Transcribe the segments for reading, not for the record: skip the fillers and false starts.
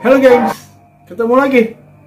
Halo gengs, ketemu lagi.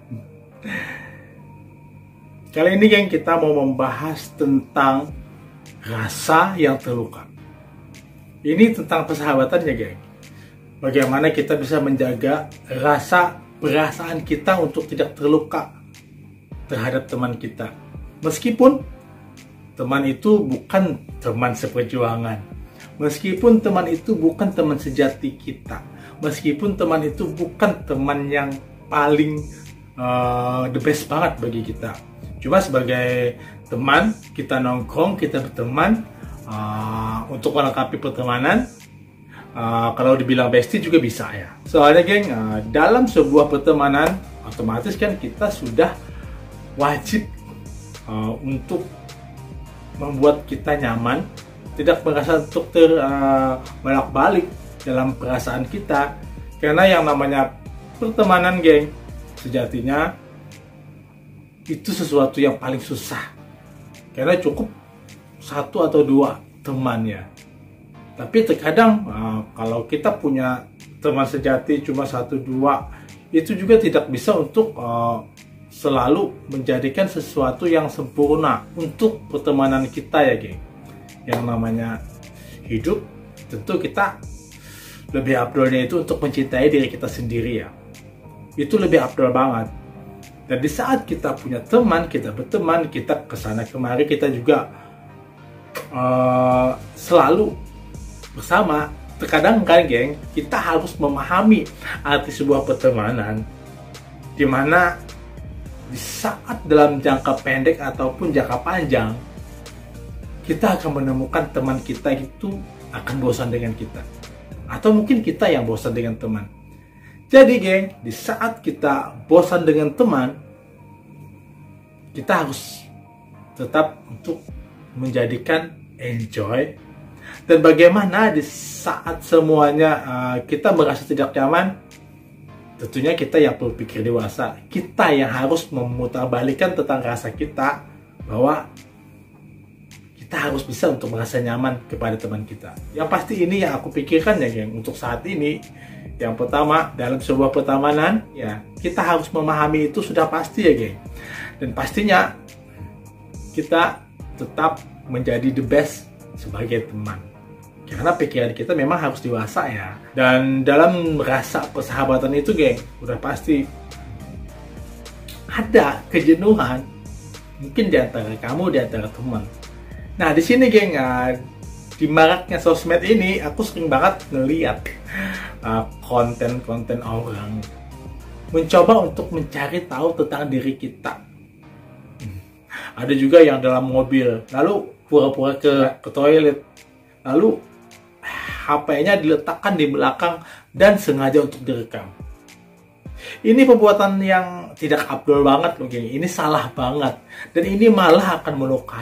Kali ini geng, kita mau membahas tentang rasa yang terluka. Ini tentang persahabatan ya geng. Bagaimana kita bisa menjaga perasaan kita untuk tidak terluka terhadap teman kita. Meskipun teman itu bukan teman seperjuangan, meskipun teman itu bukan teman sejati kita, meskipun teman itu bukan teman yang paling the best banget bagi kita. Cuma sebagai teman, kita nongkrong, kita berteman untuk melengkapi pertemanan. Kalau dibilang bestie juga bisa ya. Soalnya geng, dalam sebuah pertemanan otomatis kan kita sudah wajib untuk membuat kita nyaman, tidak merasa untuk bolak-balik dalam perasaan kita. Karena yang namanya pertemanan geng, sejatinya itu sesuatu yang paling susah. Karena cukup satu atau dua temannya. Tapi terkadang kalau kita punya teman sejati cuma satu dua, itu juga tidak bisa untuk selalu menjadikan sesuatu yang sempurna untuk pertemanan kita ya geng. Yang namanya hidup, tentu kita lebih afdolnya itu untuk mencintai diri kita sendiri ya. Itu lebih afdol banget. Dan di saat kita punya teman, kita berteman, kita kesana kemari, kita juga selalu bersama. Terkadang kan geng, kita harus memahami arti sebuah pertemanan, dimana di saat dalam jangka pendek ataupun jangka panjang, kita akan menemukan teman kita itu akan bosan dengan kita, atau mungkin kita yang bosan dengan teman. Jadi geng, di saat kita bosan dengan teman, kita harus tetap untuk menjadikan enjoy. Dan bagaimana di saat semuanya kita merasa tidak nyaman, tentunya kita yang berpikir dewasa, kita yang harus memutarbalikkan tentang rasa kita, bahwa kita harus bisa untuk merasa nyaman kepada teman kita. Yang pasti ini yang aku pikirkan ya geng, untuk saat ini. Yang pertama, dalam sebuah pertemanan ya, kita harus memahami itu sudah pasti ya geng. Dan pastinya kita tetap menjadi the best sebagai teman. Karena pikiran kita memang harus dewasa ya. Dan dalam rasa persahabatan itu geng, udah pasti ada kejenuhan, mungkin di antara kamu, di antara teman. Nah di sini geng, di maraknya sosmed ini, aku sering banget ngeliat konten-konten orang mencoba untuk mencari tahu tentang diri kita. Ada juga yang dalam mobil, lalu pura-pura ke toilet, lalu HP-nya diletakkan di belakang dan sengaja untuk direkam. Ini perbuatan yang tidak afdol banget loh geng. Ini salah banget. Dan ini malah akan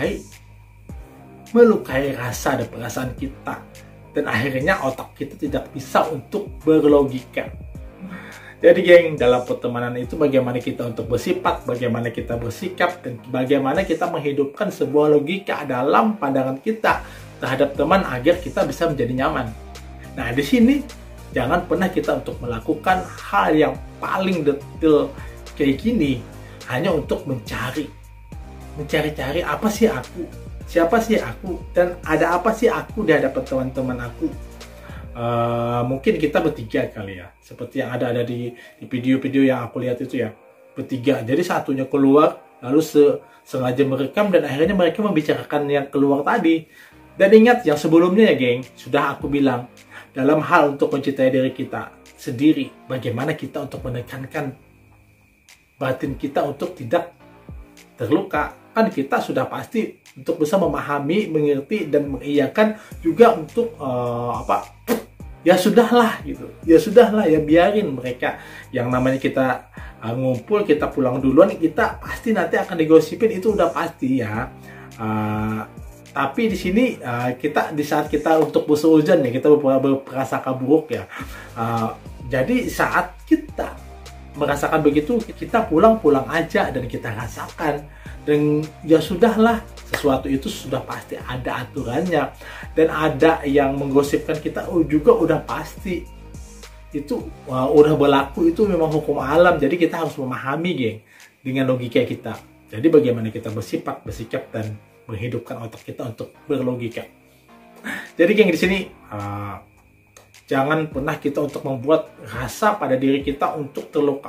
melukai rasa dan perasaan kita. Dan akhirnya otak kita tidak bisa untuk berlogika. Jadi geng, dalam pertemanan itu bagaimana kita untuk bersifat, bagaimana kita bersikap, dan bagaimana kita menghidupkan sebuah logika dalam pandangan kita terhadap teman agar kita bisa menjadi nyaman. Nah di sini jangan pernah kita untuk melakukan hal yang paling detail kayak gini hanya untuk mencari-cari apa sih aku, siapa sih aku, dan ada apa sih aku di hadapan teman-teman aku. Mungkin kita bertiga kali ya, seperti yang ada di video-video yang aku lihat itu ya, bertiga. Jadi satunya keluar lalu sengaja merekam dan akhirnya mereka membicarakan yang keluar tadi. Dan ingat yang sebelumnya ya geng, sudah aku bilang, dalam hal untuk mencintai diri kita sendiri, bagaimana kita untuk menekankan batin kita untuk tidak terluka. Kan kita sudah pasti untuk bisa memahami, mengerti, dan mengiyakan juga untuk ya sudahlah gitu, ya sudahlah, ya biarin mereka. Yang namanya kita ngumpul, kita pulang duluan, kita pasti nanti akan digosipin, itu udah pasti ya. Tapi di sini kita, di saat kita untuk berseuzon ya, kita berprasangka buruk ya. Jadi saat kita merasakan begitu, kita pulang aja dan kita rasakan. Dan ya sudahlah, sesuatu itu sudah pasti ada aturannya. Dan ada yang menggosipkan kita juga udah pasti. itu udah berlaku, itu memang hukum alam. Jadi kita harus memahami, geng, dengan logika kita. Jadi bagaimana kita bersifat, bersikap, dan menghidupkan otak kita untuk berlogika. Jadi geng, di sini jangan pernah kita untuk membuat rasa pada diri kita untuk terluka.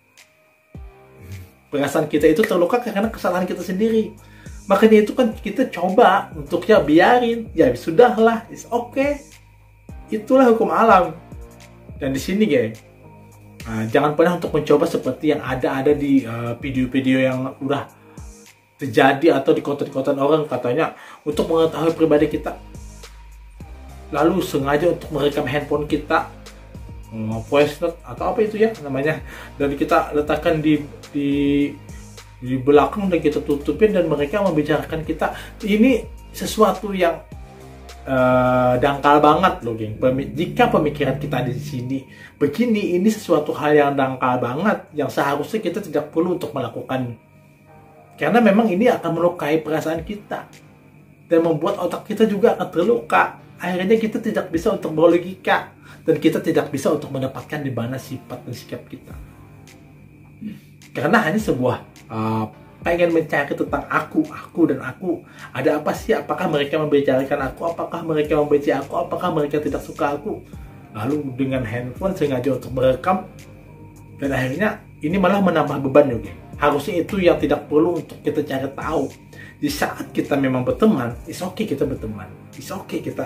Perasaan kita itu terluka karena kesalahan kita sendiri. Makanya itu kan kita coba untuk ya biarin, ya sudahlah, it's okay. Itulah hukum alam. Dan di sini geng, jangan pernah untuk mencoba seperti yang ada di video-video yang udah terjadi atau di konten-konten orang, katanya untuk mengetahui pribadi kita, lalu sengaja untuk merekam handphone kita, voice note atau apa itu ya namanya, dan kita letakkan di belakang dan kita tutupin, dan mereka membicarakan kita. Ini sesuatu yang dangkal banget loh, geng. Jika pemikiran kita di sini begini, ini sesuatu hal yang dangkal banget, yang seharusnya kita tidak perlu untuk melakukan, karena memang ini akan melukai perasaan kita dan membuat otak kita juga akan terluka. Akhirnya kita tidak bisa untuk berlogika, dan kita tidak bisa untuk mendapatkan di mana sifat dan sikap kita, karena hanya sebuah pengen mencari tentang aku dan aku. Ada apa sih? Apakah mereka membicarakan aku? Apakah mereka membenci aku? Apakah mereka tidak suka aku? Lalu dengan handphone sengaja untuk merekam, dan akhirnya ini malah menambah beban juga. Harusnya itu yang tidak perlu untuk kita cari tahu. Di saat kita memang berteman, it's okay kita berteman, it's okay kita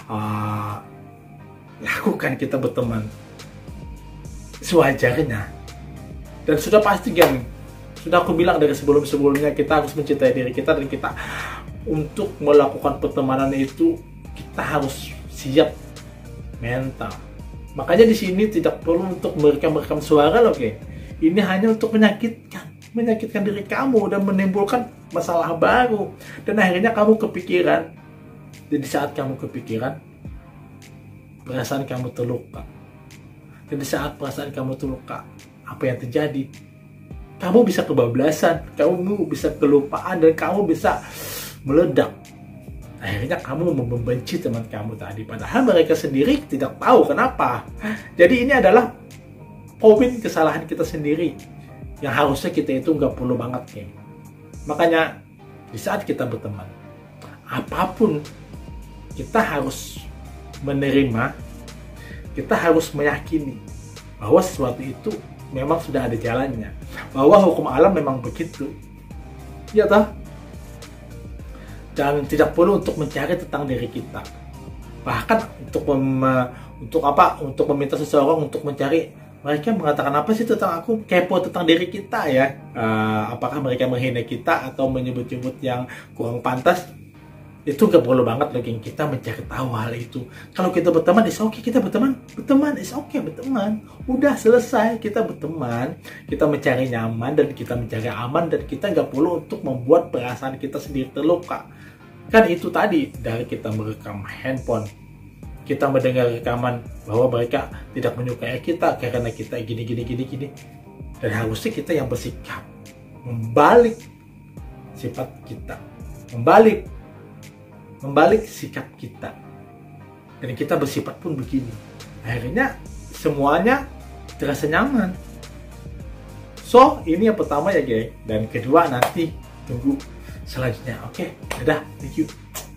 lakukan kita berteman sewajarnya. Dan sudah pasti, geng, sudah aku bilang dari sebelum-sebelumnya, kita harus mencintai diri kita, dan kita untuk melakukan pertemanan itu kita harus siap mental. Makanya di sini tidak perlu untuk merekam suara loh, geng. Ini hanya untuk menyakitkan diri kamu dan menimbulkan masalah baru, dan akhirnya kamu kepikiran. Dan di saat kamu kepikiran, perasaan kamu terluka. Dan di saat perasaan kamu terluka, apa yang terjadi? Kamu bisa kebablasan, kamu bisa kelupaan, dan kamu bisa meledak. Akhirnya kamu membenci teman kamu tadi, padahal mereka sendiri tidak tahu kenapa. Jadi ini adalah poin kesalahan kita sendiri, yang harusnya kita itu nggak perlu banget, geng. Makanya di saat kita berteman, apapun kita harus menerima, kita harus meyakini bahwa sesuatu itu memang sudah ada jalannya, bahwa hukum alam memang begitu, ya toh. Dan tidak perlu untuk mencari tentang diri kita, bahkan untuk meminta seseorang untuk mencari, mereka mengatakan apa sih tentang aku, kepo tentang diri kita ya. Apakah mereka menghina kita atau menyebut-nyebut yang kurang pantas, itu gak perlu banget loh, geng, kita mencari tahu hal itu. Kalau kita berteman, it's okay kita berteman, it's okay berteman, udah selesai, kita berteman, kita mencari nyaman dan kita mencari aman, dan kita gak perlu untuk membuat perasaan kita sendiri terluka. Kan itu tadi, dari kita merekam handphone, kita mendengar rekaman bahwa mereka tidak menyukai kita karena kita gini, dan harusnya kita yang bersikap membalik sifat kita, membalik sikap kita, dan kita bersifat pun begini. Akhirnya semuanya terasa nyaman. So ini yang pertama ya, geng, dan kedua nanti tunggu selanjutnya. Oke, dadah, thank you.